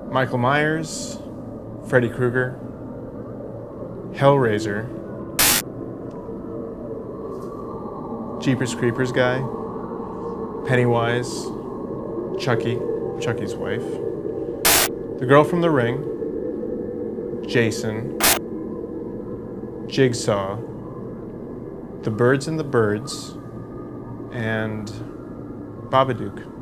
Michael Myers, Freddy Krueger, Hellraiser, Jeepers Creepers guy, Pennywise, Chucky, Chucky's wife, the girl from The Ring, Jason, Jigsaw, The Birds and the Birds, and Babadook.